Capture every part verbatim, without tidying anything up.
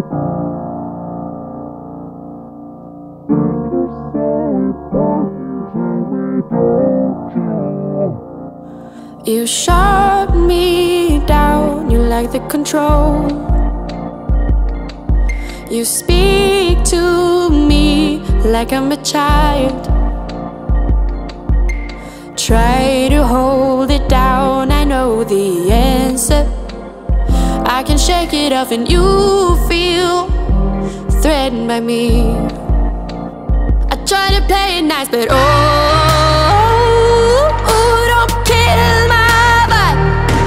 You shut me down, you like the control. You speak to me like I'm a child. Try to hold it down, I know the answer. I can shake it off and you feel threatened by me. I try to play it nice, but oh, oh, don't kill my vibe.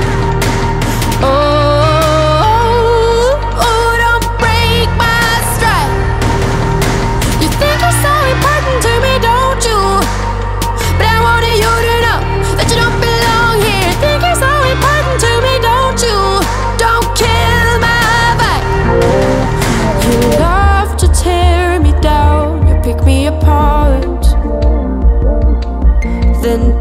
Oh, oh, don't break my stride. You think you're so important to me, don't you? But I wanted you to know that you don't belong here. Think you're so important to me, don't you? Don't kill my vibe. You love to tear me down, you pick me apart, then